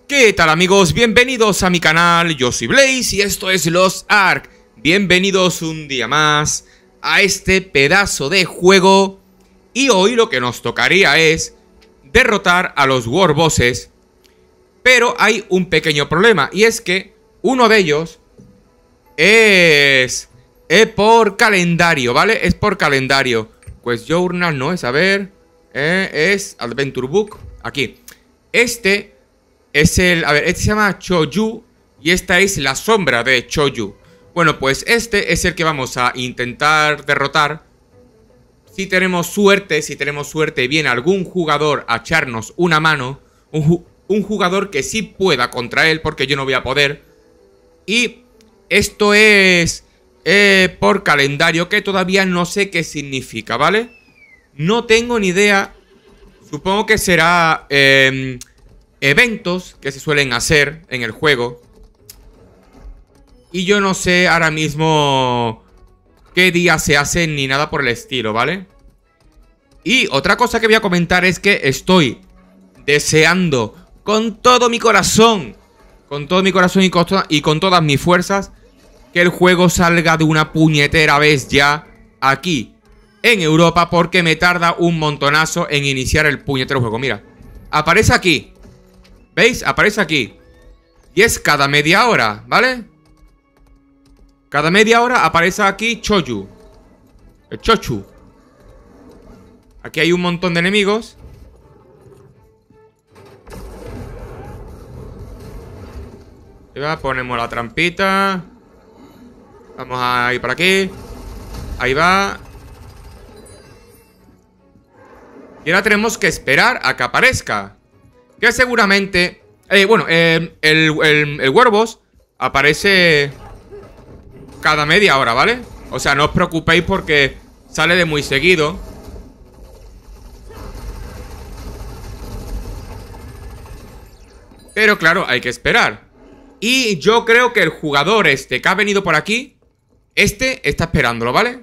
¿Qué tal, amigos? Bienvenidos a mi canal, yo soy Blaze y esto es Lost Ark. Bienvenidos un día más a este pedazo de juego. Y hoy lo que nos tocaría es derrotar a los War Bosses. Pero hay un pequeño problema, y es que uno de ellos es por calendario, ¿vale? Es por calendario. Quest Journal no es, a ver, es Adventure Book, aquí. Este es el, a ver, este se llama Choyu y esta es la sombra de Choyu. Bueno, pues este es el que vamos a intentar derrotar. Si tenemos suerte, viene algún jugador a echarnos una mano. Un jugador que sí pueda contra él, porque yo no voy a poder. Y esto es por calendario, que todavía no sé qué significa, ¿vale? No tengo ni idea. Supongo que será eventos que se suelen hacer en el juego. Y yo no sé ahora mismo qué día se hacen ni nada por el estilo, ¿vale? Y otra cosa que voy a comentar es que estoy deseando con todo mi corazón, y con todas mis fuerzas, que el juego salga de una puñetera vez ya aquí en Europa, porque me tarda un montonazo en iniciar el puñetero juego. Mira, aparece aquí, ¿veis? Aparece aquí. Y es cada media hora, ¿vale? Cada media hora aparece aquí Choyu, el Chochu. Aquí hay un montón de enemigos. Ponemos la trampita. Vamos a ir por aquí. Ahí va. Y ahora tenemos que esperar a que aparezca. Que seguramente... el War Boss aparece cada media hora, ¿vale? O sea, no os preocupéis porque sale de muy seguido. Pero claro, hay que esperar. Y yo creo que el jugador este que ha venido por aquí, este está esperándolo, ¿vale?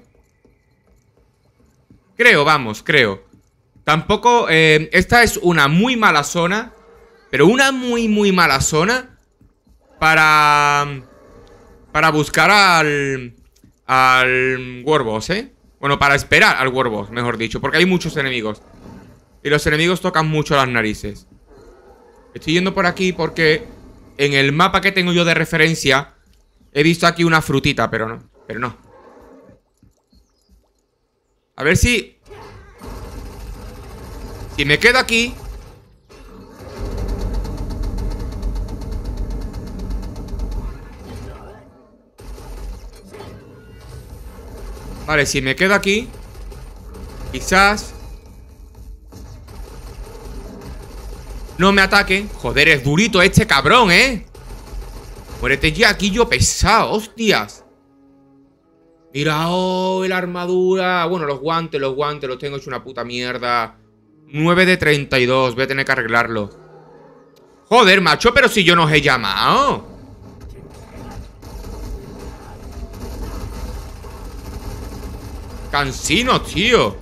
Creo, vamos, creo. Tampoco, esta es una muy mala zona. Pero una muy mala zona para buscar al War Boss, ¿eh? Bueno, para esperar al War Boss, mejor dicho, porque hay muchos enemigos. Y los enemigos tocan mucho las narices. Estoy yendo por aquí porque en el mapa que tengo yo de referencia he visto aquí una frutita, pero no. A ver si me quedo aquí. Vale, si me quedo aquí, quizás no me ataquen. Joder, es durito este cabrón, ¿eh? Muérete ya, aquí yo pesado, hostias. Mira, oh, la armadura. Bueno, los guantes los tengo hecho una puta mierda. 9 de 32, voy a tener que arreglarlo. Joder, macho, pero si yo no os he llamado. Cansino, tío.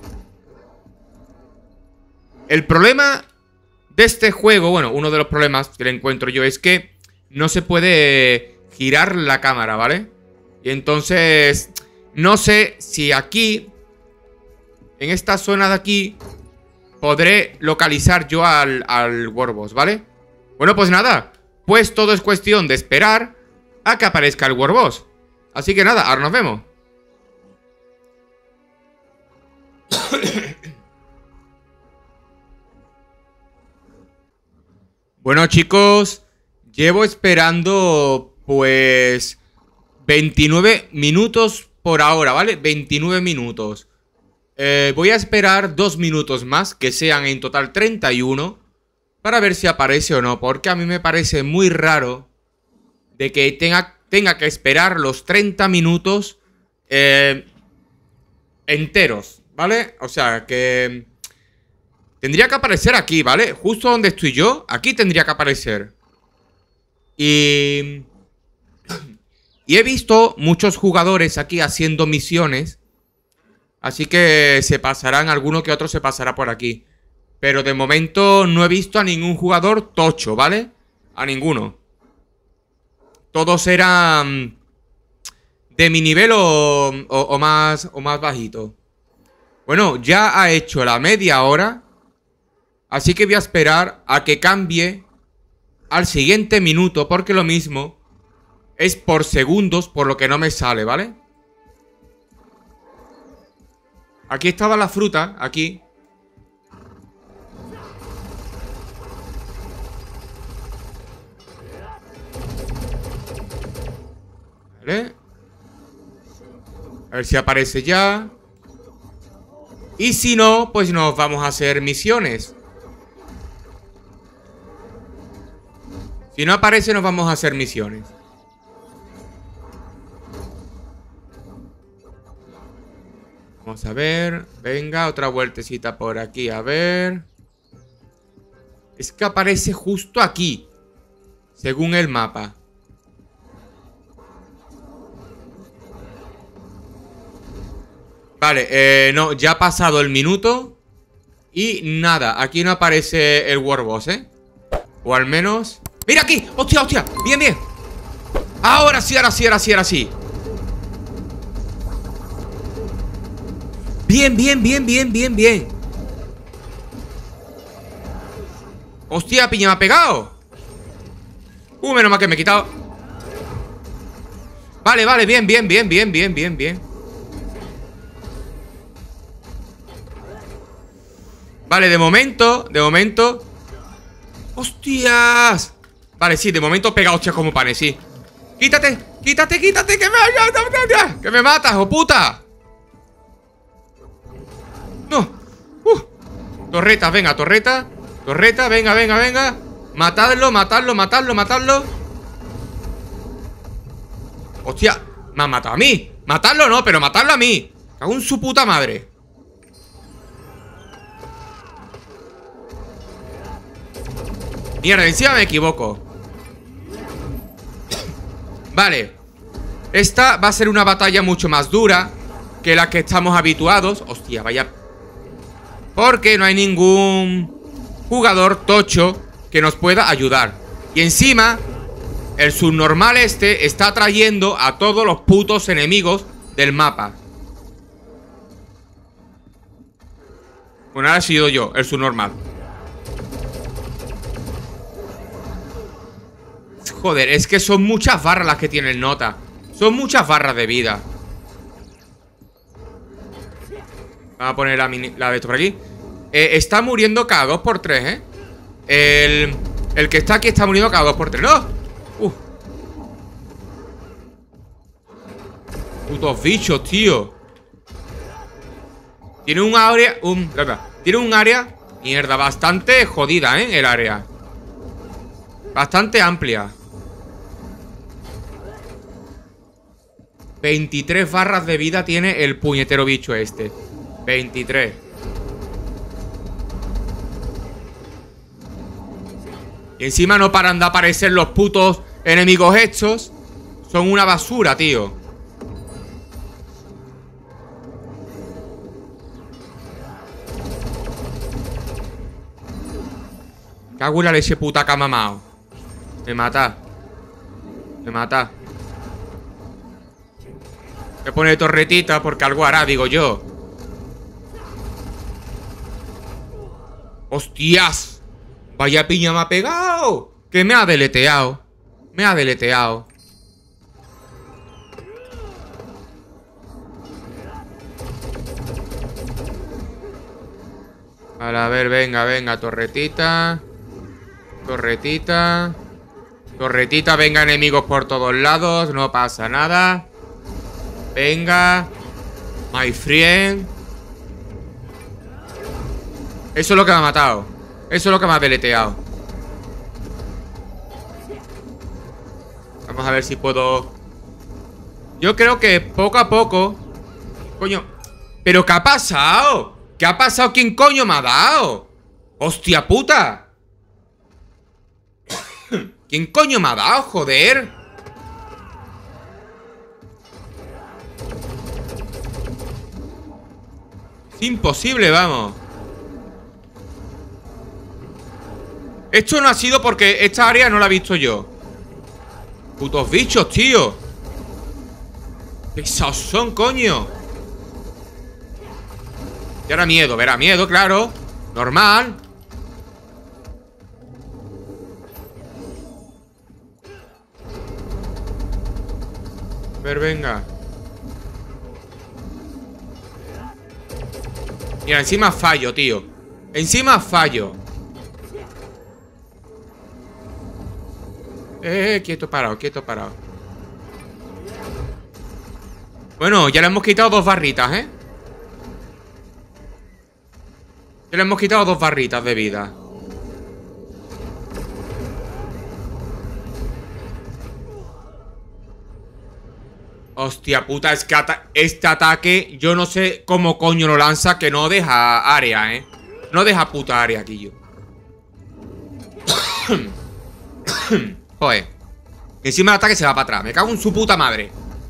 El problema de este juego, bueno, uno de los problemas que le encuentro yo es que no se puede girar la cámara, ¿vale? Y entonces no sé si aquí, en esta zona de aquí, podré localizar yo al War Boss, ¿vale? Bueno, pues nada, pues todo es cuestión de esperar a que aparezca el War Boss. Así que nada, ahora nos vemos. Bueno, chicos, llevo esperando pues 29 minutos por ahora, ¿vale? 29 minutos. Voy a esperar 2 minutos más, que sean en total 31, para ver si aparece o no, porque a mí me parece muy raro de que tenga que esperar los 30 minutos enteros, ¿vale? O sea, que tendría que aparecer aquí, ¿vale? Justo donde estoy yo, aquí tendría que aparecer. Y he visto muchos jugadores aquí haciendo misiones. Así que se pasarán, alguno que otro se pasará por aquí. Pero de momento no he visto a ningún jugador tocho, ¿vale? A ninguno. Todos eran de mi nivel o más bajito. Bueno, ya ha hecho la media hora. Así que voy a esperar a que cambie al siguiente minuto, porque lo mismo es por segundos, por lo que no me sale, ¿vale? Aquí estaba la fruta, aquí. ¿Vale? A ver si aparece ya. Y si no, pues nos vamos a hacer misiones. Si no aparece, nos vamos a hacer misiones. Vamos a ver. Venga, otra vueltecita por aquí, a ver. Es que aparece justo aquí, según el mapa. Vale, no, ya ha pasado el minuto. Y nada, aquí no aparece el Warboss, ¿eh? O al menos... ¡Mira aquí! ¡Hostia, hostia! ¡Bien, bien! Ahora sí, ahora sí, ahora sí, ahora sí. Bien, bien, bien, bien, bien, bien. ¡Hostia, piña me ha pegado! Menos mal que me he quitado. Vale, vale, bien, bien, bien, bien, bien, bien, bien. Vale, de momento. ¡Hostias! Vale, sí, de momento pega hostias como panes, sí. ¡Quítate! ¡Quítate, quítate! ¡Que me matas, oh puta! ¡No! Torreta, venga, torreta. Torreta, venga, venga, venga. Matadlo, matadlo, matadlo, matadlo. ¡Hostia! Me han matado a mí. Matadlo no, pero matadlo a mí. Cago en su puta madre. Mierda, encima me equivoco. Vale. Esta va a ser una batalla mucho más dura que la que estamos habituados. Hostia, vaya. Porque no hay ningún jugador tocho que nos pueda ayudar. Y encima, el subnormal este está trayendo a todos los putos enemigos del mapa. Bueno, ahora he sido yo, el subnormal. Joder, es que son muchas barras las que tiene el nota. Son muchas barras de vida. Vamos a poner la de esto por aquí. Está muriendo cada 2x3, ¿eh? El que está aquí está muriendo cada 2x3. ¡No! Putos bichos, tío. Tiene un área... Tiene un área... Mierda, bastante jodida, ¿eh? El área. Bastante amplia. 23 barras de vida tiene el puñetero bicho este. 23. Y encima no paran de aparecer los putos enemigos estos. Son una basura, tío. Cago en la leche puta que ha mamado. Me mata. Me mata. Me pone torretita porque algo hará, digo yo. ¡Hostias! Vaya piña me ha pegado. Que me ha deleteado. Me ha deleteado. Vale, a ver, venga, venga, torretita. Torretita. Torretita, venga, enemigos por todos lados. No pasa nada. Venga. My friend. Eso es lo que me ha matado. Eso es lo que me ha deleteado. Vamos a ver si puedo... Yo creo que poco a poco... Coño. ¿Pero qué ha pasado? ¿Qué ha pasado? ¿Quién coño me ha dado? ¡Hostia puta! ¿Quién coño me ha dado, joder? Es imposible, vamos. Esto no ha sido porque esta área no la he visto yo. Putos bichos, tío. Pesados son, coño. Y ahora miedo, verá miedo, claro. Normal. A ver, venga. Mira, encima fallo, tío. Encima fallo. Quieto parado, quieto parado. Bueno, ya le hemos quitado 2 barritas, ¿eh? Ya le hemos quitado 2 barritas de vida. Hostia puta, es que este ataque yo no sé cómo coño lo lanza, que no deja área, ¿eh? No deja puta área aquí yo. Joder. Encima el ataque se va para atrás. Me cago en su puta madre.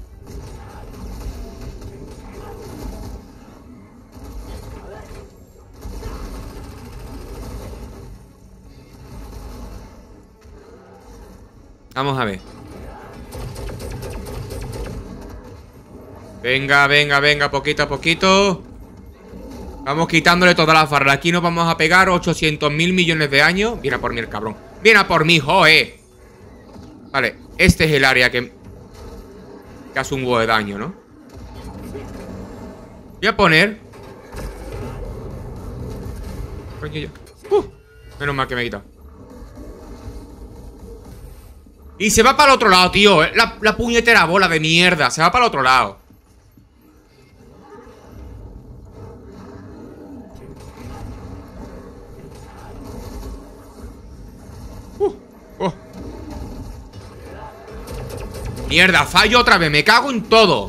Vamos a ver. Venga, venga, venga, poquito a poquito. Vamos quitándole todas las barras. Aquí nos vamos a pegar 800.000 millones de años. Viene a por mí el cabrón. Viene a por mí, joe. Vale, este es el área que hace un huevo de daño, ¿no? Voy a poner. Menos mal que me he quitado. Y se va para el otro lado, tío. La puñetera bola de mierda. Se va para el otro lado. Mierda, fallo otra vez. Me cago en todo.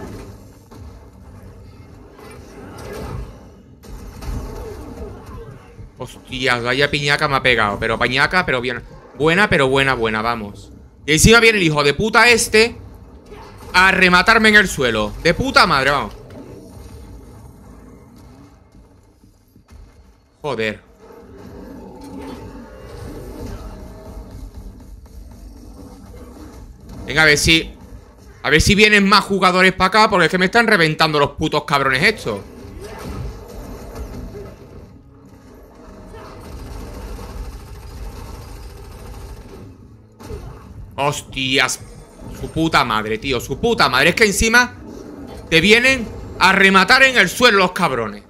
Hostias, vaya piñaca me ha pegado. Pero piñaca, pero bien. Buena, pero buena, buena, vamos. Y encima viene el hijo de puta este a rematarme en el suelo. De puta madre, vamos. Joder. Venga, a ver si vienen más jugadores para acá, porque es que me están reventando los putos cabrones estos. Hostias. Su puta madre, tío, su puta madre. Es que encima te vienen a rematar en el suelo los cabrones.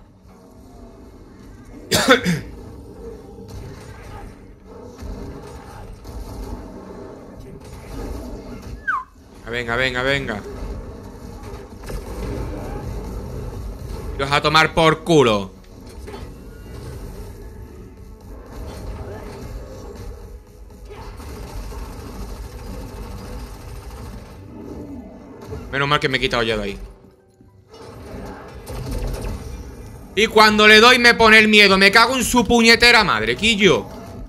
Venga, venga, venga. Y vas a tomar por culo. Menos mal que me he quitado ya de ahí. Y cuando le doy me pone el miedo. Me cago en su puñetera madre, Quillo.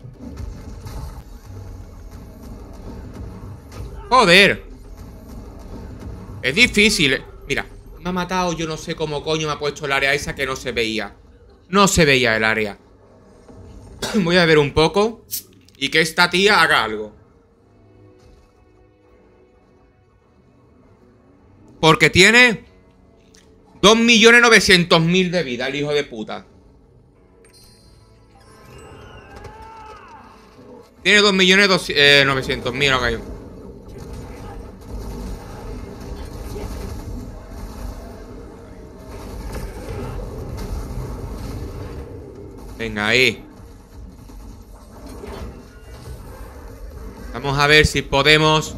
Joder. Es difícil, Mira, me ha matado. Yo no sé cómo coño me ha puesto el área esa que no se veía. No se veía el área. Voy a ver un poco. Y que esta tía haga algo. Porque tiene 2.900.000 de vida, el hijo de puta. Tiene 2.900.000, no cayó. Venga, ahí. Vamos a ver si podemos.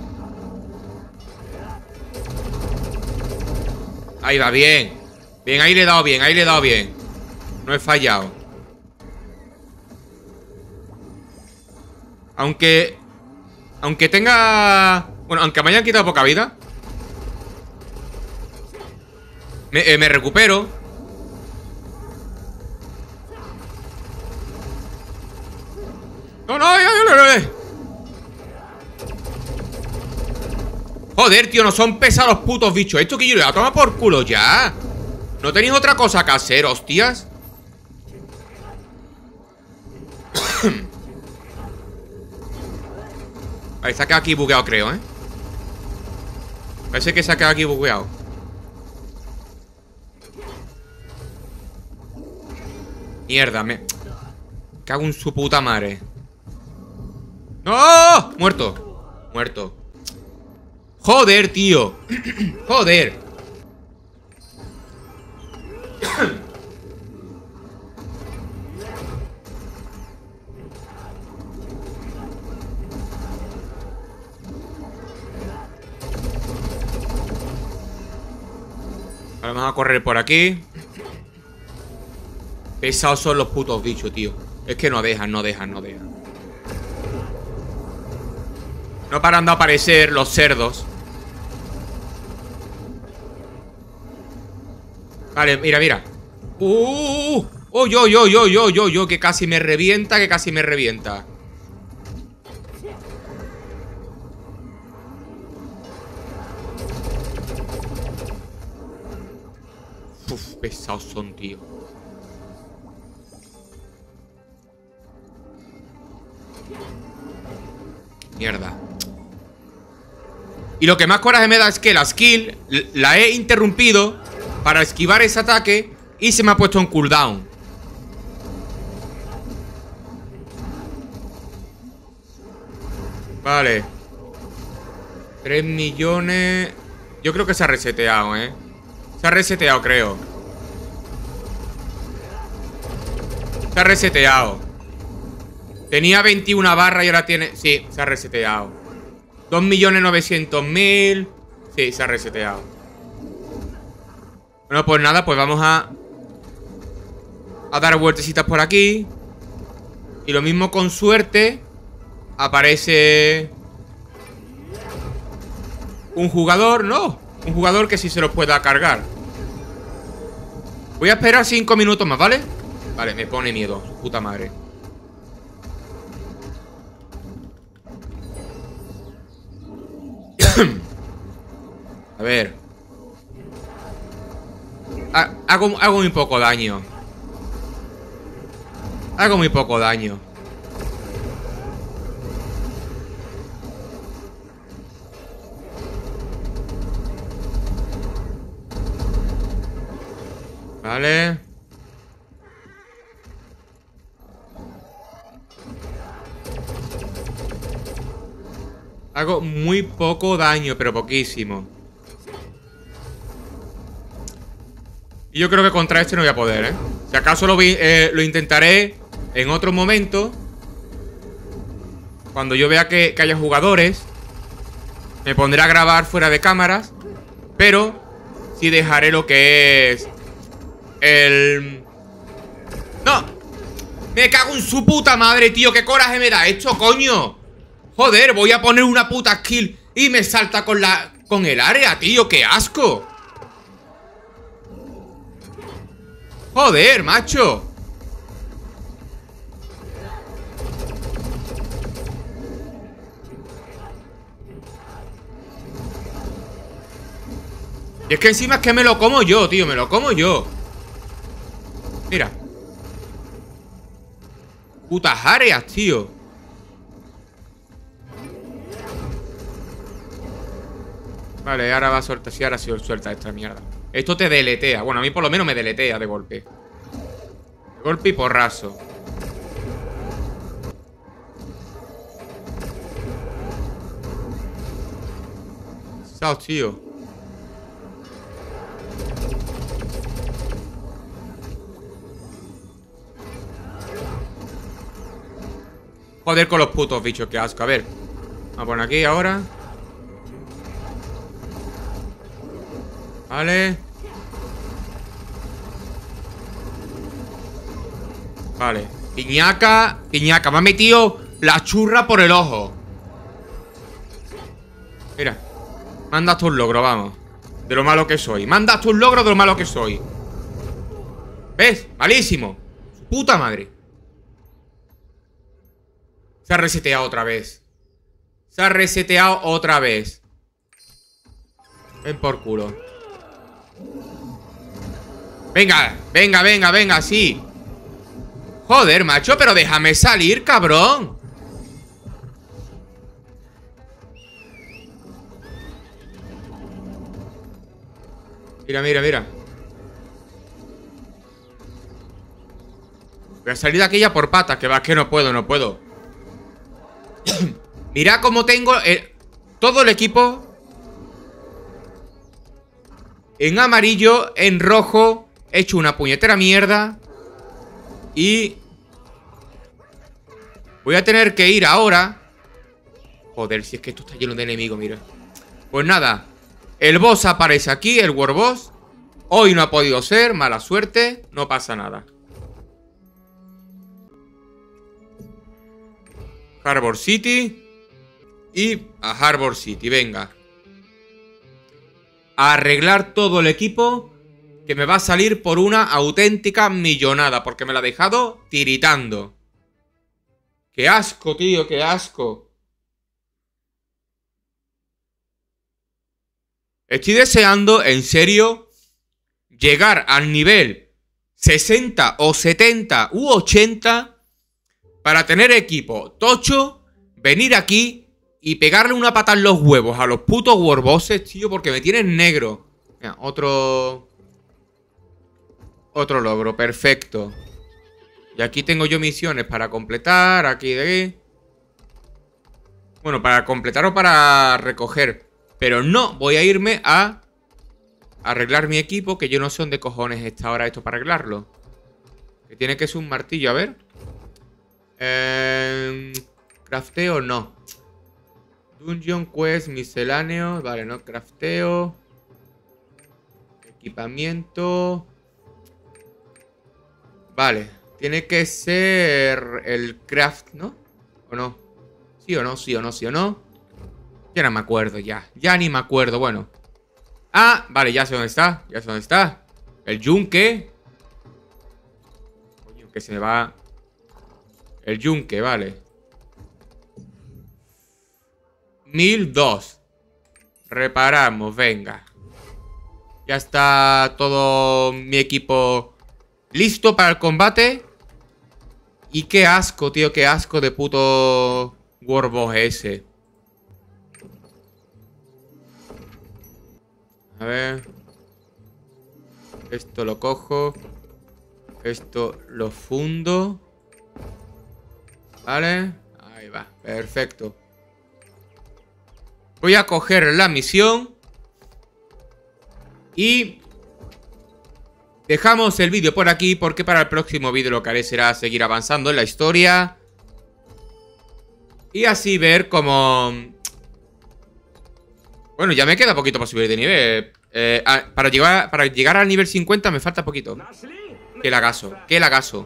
Ahí va, bien. Bien, ahí le he dado bien, ahí le he dado bien. No he fallado. Aunque tenga... Bueno, aunque me hayan quitado poca vida, me recupero. No, no. Joder, tío, no son pesados los putos bichos. Esto que yo le voy a tomar por culo ya. ¿No tenéis otra cosa que hacer, hostias? Vale, se ha quedado aquí bugueado, creo, ¿eh? Parece que se ha quedado aquí bugueado. Mierda, me cago en su puta madre. ¡No! Muerto. Muerto. Joder, tío. Joder. Ahora vamos a correr por aquí. Pesados son los putos bichos, tío. Es que no dejan, no dejan, no dejan. No paran de aparecer los cerdos. Vale, mira, mira. Oh, yo, que casi me revienta, que casi me revienta. Uf, pesados son, tío. Mierda. Y lo que más coraje me da es que la skill la he interrumpido para esquivar ese ataque y se me ha puesto en cooldown. Vale. 3 millones. Yo creo que se ha reseteado, ¿eh? Se ha reseteado, creo. Se ha reseteado. Tenía 21 barras y ahora tiene... Sí, se ha reseteado. 2.900.000. Sí, se ha reseteado. Bueno, pues nada, pues vamos a dar vueltecitas por aquí. Y lo mismo, con suerte aparece un jugador, ¿no? Un jugador que sí se lo pueda cargar. Voy a esperar 5 minutos más, ¿vale? Vale, me pone miedo, su puta madre. A ver. Hago muy poco daño. Hago muy poco daño. Vale. Hago muy poco daño, pero poquísimo. Y yo creo que contra este no voy a poder, ¿eh? Si acaso lo intentaré en otro momento. Cuando yo vea que haya jugadores. Me pondré a grabar fuera de cámaras. Pero sí dejaré lo que es el... ¡No! ¡Me cago en su puta madre, tío! ¡Qué coraje me da esto, coño! Joder, voy a poner una puta skill y me salta con el área, tío. ¡Qué asco! Joder, macho. Y es que encima es que me lo como yo, tío. Me lo como yo. Mira. Putas áreas, tío. Vale, ahora va a soltar. Sí, ahora sí suelta esta mierda. Esto te deletea. Bueno, a mí por lo menos me deletea de golpe. De golpe y porrazo. Sao, tío. Joder con los putos bichos, qué asco. A ver. Vamos a poner aquí ahora. Vale. Vale. Piñaca. Piñaca. Me ha metido la churra por el ojo. Mira. Manda hasta un logro, vamos. De lo malo que soy. Manda hasta un logro de lo malo que soy. ¿Ves? Malísimo. Su puta madre. Se ha reseteado otra vez. Se ha reseteado otra vez. Ven por culo. Venga, venga, venga, venga, sí. Joder, macho, pero déjame salir, cabrón. Mira, mira, mira. Voy a salir de aquella por patas. Que va, que no puedo, no puedo. Mira cómo tengo todo el equipo en amarillo, en rojo. He hecho una puñetera mierda. Y voy a tener que ir ahora. Joder, si es que esto está lleno de enemigos, mira. Pues nada, el boss aparece aquí, el World Boss. Hoy no ha podido ser, mala suerte. No pasa nada. Harbor City. Y a Harbor City, venga. A arreglar todo el equipo, que me va a salir por una auténtica millonada, porque me la ha dejado tiritando. ¡Qué asco, tío! ¡Qué asco! Estoy deseando, en serio, llegar al nivel 60 o 70 u 80 para tener equipo tocho, venir aquí y pegarle una pata en los huevos a los putos Warbosses, tío, porque me tienen negro. Mira, otro logro, perfecto. Y aquí tengo yo misiones para completar, aquí de aquí. Bueno, para completar o para recoger. Pero no, voy a irme a arreglar mi equipo, que yo no sé dónde cojones está ahora esto para arreglarlo. Que tiene que ser un martillo, a ver. Crafteo, no. Dungeon Quest, misceláneo. Vale, no, crafteo. Equipamiento. Vale, tiene que ser el craft, ¿no? ¿O no? ¿Sí o no? ¿Sí o no? ¿Sí o no? Ya no me acuerdo, ya. Ya ni me acuerdo, bueno. Ah, vale, ya sé dónde está. Ya sé dónde está. El yunque. Coño, que se me va. El yunque, vale. 1002. Reparamos, venga. Ya está todo mi equipo listo para el combate. Y qué asco, tío, qué asco de puto Warboss ese. A ver. Esto lo cojo. Esto lo fundo. Vale. Ahí va, perfecto. Voy a coger la misión. Y dejamos el vídeo por aquí, porque para el próximo vídeo lo que haré será seguir avanzando en la historia. Y así ver cómo... Bueno, ya me queda poquito para subir de nivel. Para llegar al nivel 50 me falta poquito. Qué lagazo, qué lagazo.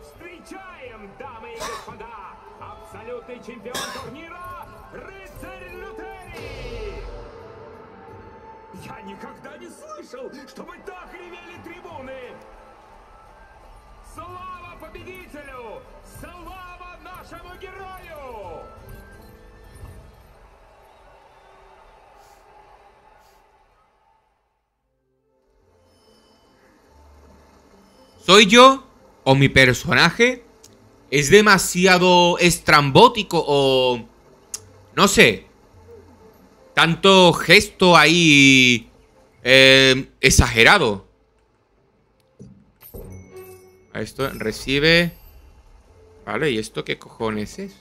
¿Soy yo o mi personaje es demasiado estrambótico o... no sé? Tanto gesto ahí... exagerado. Esto recibe... Vale, ¿y esto qué cojones es?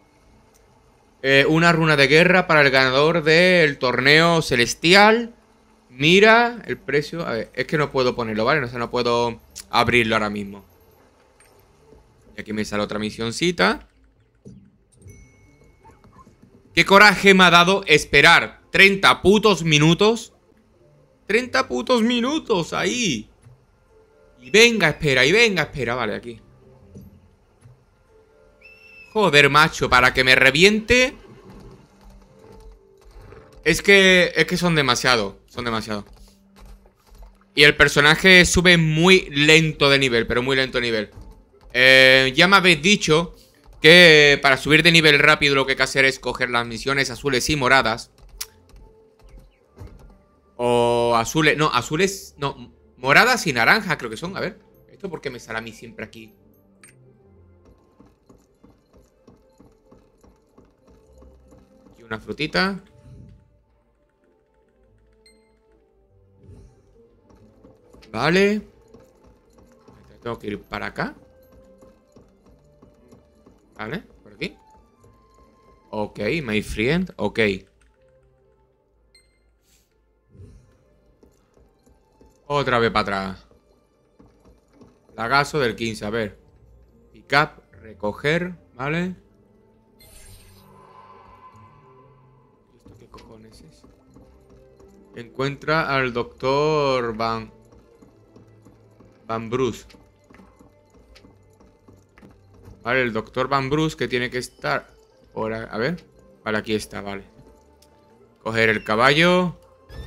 Una runa de guerra para el ganador del torneo celestial. Mira el precio. A ver, es que no puedo ponerlo, ¿vale? O sea, no puedo abrirlo ahora mismo. Y aquí me sale otra misioncita. Qué coraje me ha dado esperar 30 putos minutos. 30 putos minutos ahí. Y venga, espera. Vale, aquí. Joder, macho, para que me reviente. Es que son demasiado. Son demasiado. Y el personaje sube muy lento de nivel, pero muy lento de nivel. Ya me habéis dicho que para subir de nivel rápido lo que hay que hacer es coger las misiones azules y moradas. O azules, no, azules, no, moradas y naranja creo que son, a ver. ¿Esto por qué me sale a mí siempre aquí? Aquí una frutita. Vale. Tengo que ir para acá. Vale, por aquí. Ok, my friend. Ok. Otra vez para atrás. Lagazo del 15, a ver. Pick up, recoger, ¿vale? ¿Esto qué cojones es? Encuentra al doctor Van Bruce. Vale, el doctor Van Bruce que tiene que estar por a ver. Vale, aquí está, vale. Coger el caballo.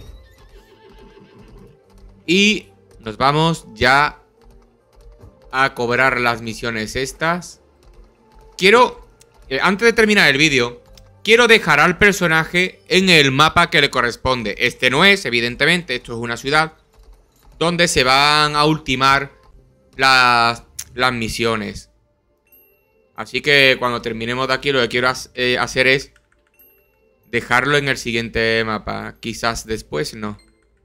Y nos vamos ya a cobrar las misiones estas. Quiero, antes de terminar el vídeo, quiero dejar al personaje en el mapa que le corresponde. Este no es, evidentemente, esto es una ciudad donde se van a ultimar las misiones. Así que cuando terminemos de aquí, lo que quiero hacer es dejarlo en el siguiente mapa. Quizás después no.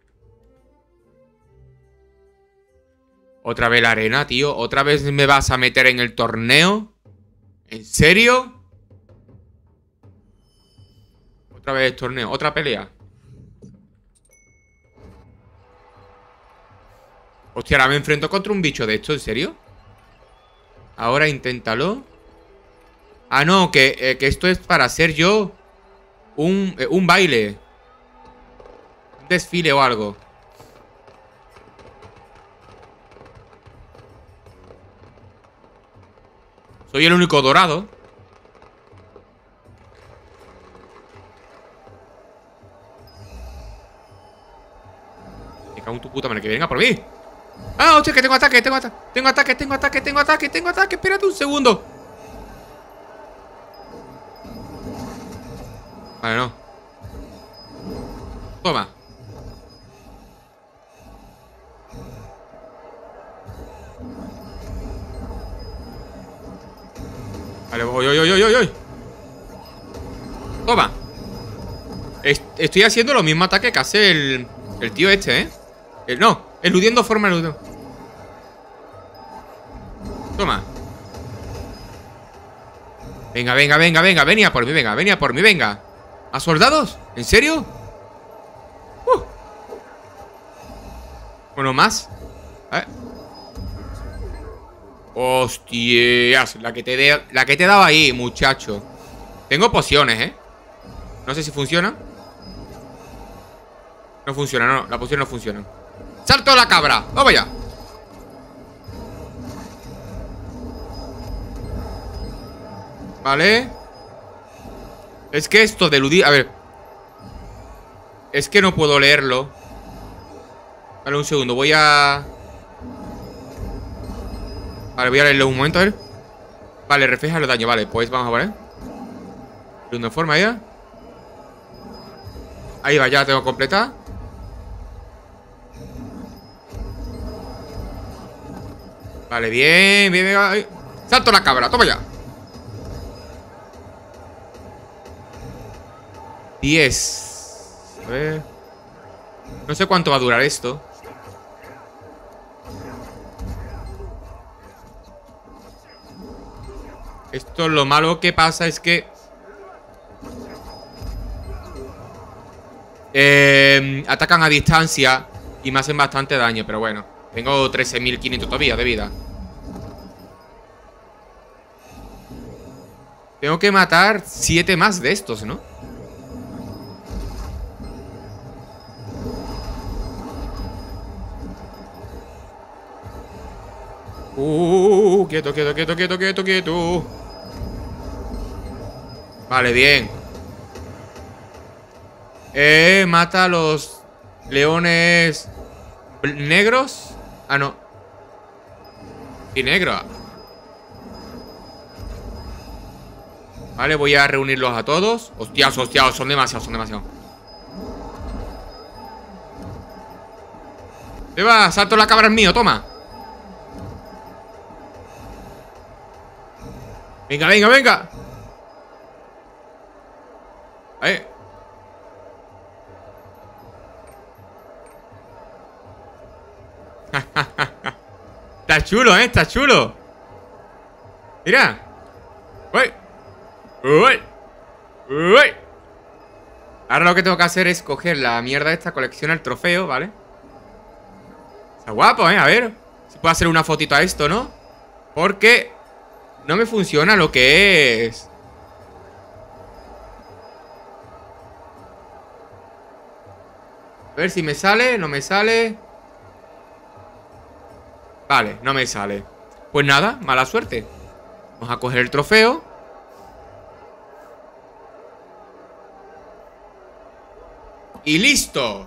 Otra vez la arena, tío. ¿Otra vez me vas a meter en el torneo? ¿En serio? Otra vez el torneo. ¿Otra pelea? Hostia, ahora me enfrento contra un bicho de esto. ¿En serio? Ahora inténtalo. Ah, no, que esto es para hacer yo un baile. Un desfile o algo. Soy el único dorado. Me cago en tu puta madre, que venga por mí. Ah, hostia, que tengo ataque, tengo ataque. Espérate un segundo. Vale, no. Toma. Vale, voy. Toma. Estoy haciendo lo mismo ataque que hace el tío este, ¿eh? No, eludiendo forma eludiendo. Toma. Venga. Venía por mí, venga. ¿A soldados? ¿En serio? Bueno, más. A ver. Hostias, la que te he dado ahí, muchacho. Tengo pociones, ¿eh? No sé si funciona. No funciona, no, la poción no funciona. ¡Salto a la cabra! ¡Vamos allá! Vale. Es que esto de eludir... A ver. Es que no puedo leerlo. Vale, un segundo, voy a... Vale, voy a leerlo un momento, a ver. Vale, refleja los daños, vale, pues vamos a ver. De una forma ya. Ahí va, ya la tengo completa. Vale, bien. Ahí. ¡Salto a la cabra! ¡Toma ya! 10. A ver. No sé cuánto va a durar esto. Esto lo malo que pasa es que atacan a distancia y me hacen bastante daño, pero bueno. Tengo 13.500 todavía de vida. Tengo que matar 7 más de estos, ¿no? Quieto. Vale, bien. Mata a los leones negros. Ah, no. Y negro. Vale, voy a reunirlos a todos. Hostias, son demasiados. ¡Te va! ¡Salto la cabra es mío! ¡Toma! Venga. Ahí. Está chulo, está chulo. Mira. Uy. Uy. Uy. Ahora lo que tengo que hacer es coger la mierda esta, coleccionar el trofeo, ¿vale? Está guapo, a ver si puedo hacer una fotito a esto, ¿no? Porque no me funciona lo que es. A ver si me sale, no me sale. Vale, no me sale. Pues nada, mala suerte. Vamos a coger el trofeo. Y listo.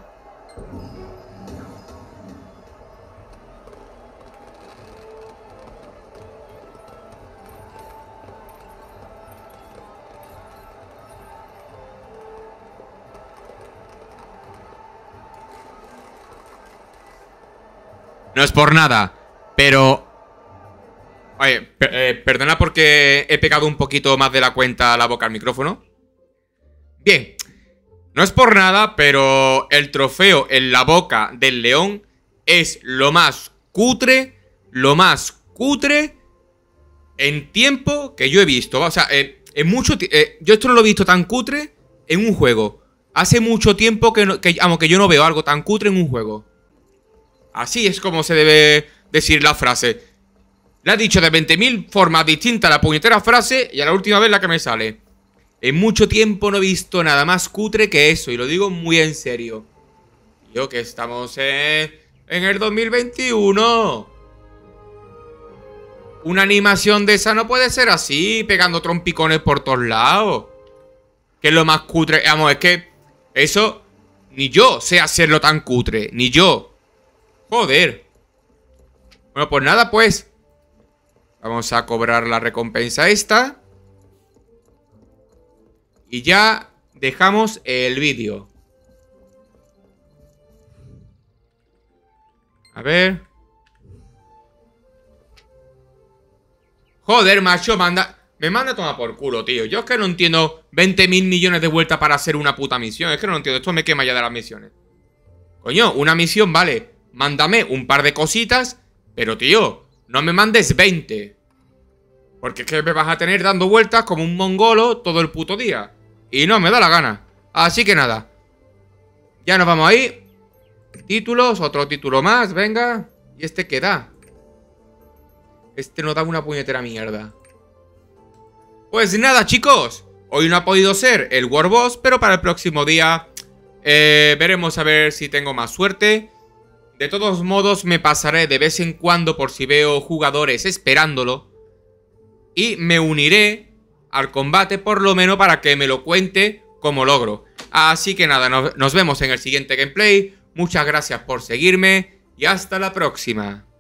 No es por nada, pero... Oye, perdona porque he pegado un poquito más de la cuenta a la boca al micrófono. Bien, no es por nada, pero el trofeo en la boca del león es lo más cutre en tiempo que yo he visto. O sea, yo esto no lo he visto tan cutre en un juego. Hace mucho tiempo que yo no veo algo tan cutre en un juego. Así es como se debe decir la frase. Le ha dicho de 20.000 formas distintas la puñetera frase y a la última vez la que me sale. En mucho tiempo no he visto nada más cutre que eso, y lo digo muy en serio. Tío, que estamos en el 2021. Una animación de esa no puede ser así, pegando trompicones por todos lados. Que es lo más cutre. Vamos, es que eso ni yo sé hacerlo tan cutre, ni yo. Joder. Bueno, pues nada, pues vamos a cobrar la recompensa esta. Y ya dejamos el vídeo. A ver. Joder, macho, me manda a tomar por culo, tío. Yo es que no entiendo 20.000 millones de vueltas para hacer una puta misión. Es que no lo entiendo, esto me quema ya de las misiones. Coño, una misión, vale. Mándame un par de cositas, pero tío, no me mandes 20. Porque es que me vas a tener dando vueltas como un mongolo todo el puto día. Y no me da la gana. Así que nada. Ya nos vamos ahí. Títulos, otro título más, venga. ¿Y este qué da? Este nos da una puñetera mierda. Pues nada, chicos. Hoy no ha podido ser el War Boss, pero para el próximo día veremos a ver si tengo más suerte. De todos modos, me pasaré de vez en cuando por si veo jugadores esperándolo. Y me uniré al combate por lo menos para que me lo cuente como logro. Así que nada, nos vemos en el siguiente gameplay. Muchas gracias por seguirme y hasta la próxima.